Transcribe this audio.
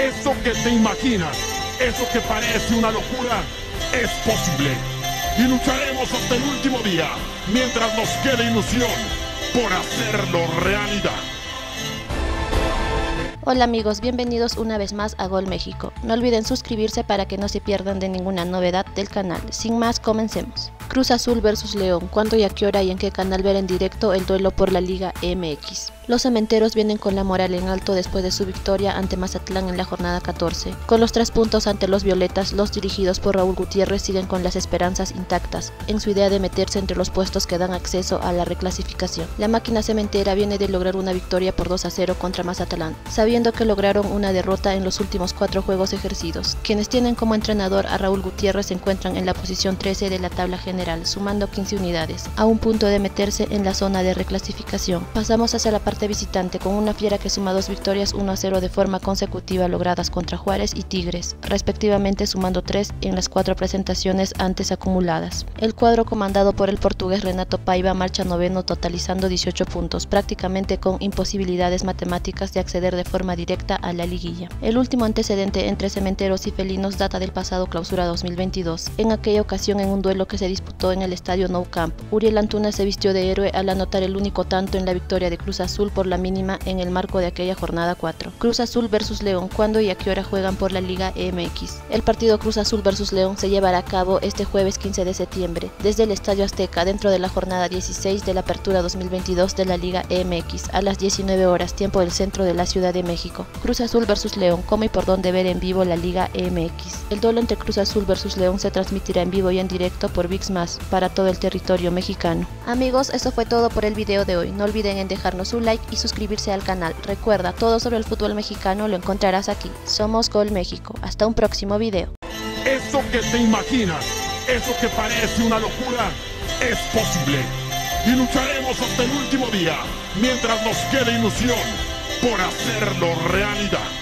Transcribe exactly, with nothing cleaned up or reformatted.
Eso que te imaginas, eso que parece una locura, es posible. Y lucharemos hasta el último día, mientras nos quede ilusión, por hacerlo realidad. Hola amigos, bienvenidos una vez más a Gol México. No olviden suscribirse para que no se pierdan de ninguna novedad del canal. Sin más, comencemos. Cruz Azul versus León. ¿Cuándo y a qué hora y en qué canal ver en directo el duelo por la Liga M X? Los cementeros vienen con la moral en alto después de su victoria ante Mazatlán en la jornada catorce. Con los tres puntos ante los violetas, los dirigidos por Raúl Gutiérrez siguen con las esperanzas intactas en su idea de meterse entre los puestos que dan acceso a la reclasificación. La máquina cementera viene de lograr una victoria por dos a cero contra Mazatlán, sabiendo que lograron una derrota en los últimos cuatro juegos ejercidos. Quienes tienen como entrenador a Raúl Gutiérrez se encuentran en la posición trece de la tabla general, sumando quince unidades, a un punto de meterse en la zona de reclasificación. Pasamos hacia la parte visitante con una fiera que suma dos victorias uno a cero de forma consecutiva logradas contra Juárez y Tigres, respectivamente, sumando tres en las cuatro presentaciones antes acumuladas. El cuadro comandado por el portugués Renato Paiva marcha noveno totalizando dieciocho puntos, prácticamente con imposibilidades matemáticas de acceder de forma directa a la liguilla. El último antecedente entre cementeros y felinos data del pasado clausura dos mil veintidós. En aquella ocasión, en un duelo que se disputó en el estadio Nou Camp, Uriel Antuna se vistió de héroe al anotar el único tanto en la victoria de Cruz Azul por la mínima en el marco de aquella jornada cuatro. Cruz Azul versus León. ¿Cuándo y a qué hora juegan por la Liga M X? El partido Cruz Azul versus León se llevará a cabo este jueves quince de septiembre desde el Estadio Azteca dentro de la jornada dieciséis de la apertura dos mil veintidós de la Liga M X a las diecinueve horas tiempo del centro de la Ciudad de México. Cruz Azul versus León. ¿Cómo y por dónde ver en vivo la Liga M X? El duelo entre Cruz Azul versus León se transmitirá en vivo y en directo por ViX Más para todo el territorio mexicano. Amigos, esto fue todo por el video de hoy. No olviden en dejarnos un like y suscribirse al canal. Recuerda, todo sobre el fútbol mexicano lo encontrarás aquí. Somos Gol México. Hasta un próximo video. Eso que te imaginas, eso que parece una locura, es posible. Y lucharemos hasta el último día, mientras nos quede ilusión, por hacerlo realidad.